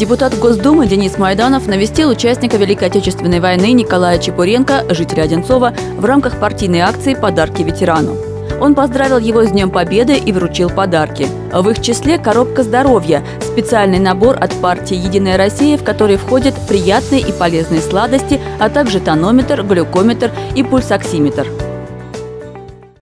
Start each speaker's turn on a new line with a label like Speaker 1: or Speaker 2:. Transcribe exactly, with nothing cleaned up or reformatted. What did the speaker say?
Speaker 1: Депутат Госдумы Денис Майданов навестил участника Великой Отечественной войны Николая Чепуренко, жителя Одинцова, в рамках партийной акции «Подарки ветерану». Он поздравил его с Днем Победы и вручил подарки. В их числе коробка здоровья – специальный набор от партии «Единая Россия», в который входят приятные и полезные сладости, а также тонометр, глюкометр и пульсоксиметр.